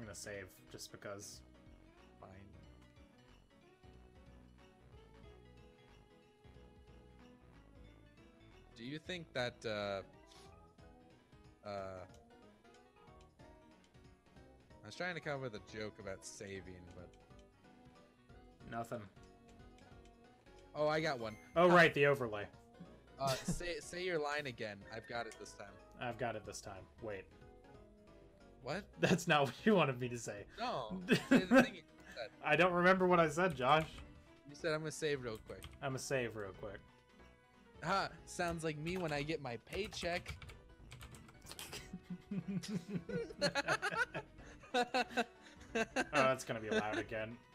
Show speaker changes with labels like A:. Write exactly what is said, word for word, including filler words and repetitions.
A: I'm gonna save just because.
B: Fine. Do you think that uh uh I was trying to come up with a joke about saving, but
A: Nothing.
B: oh, I got one.
A: Oh, right, the overlay.
B: Uh, say say your line again. I've got it this time.
A: I've got it this time. Wait.
B: What?
A: That's not what you wanted me to say.
B: No. Say the thing you said.
A: I don't remember what I said, Josh.
B: You said I'm gonna save real quick.
A: I'm gonna save real quick.
B: Ha! Sounds like me when I get my paycheck.
A: Oh, that's gonna be loud again.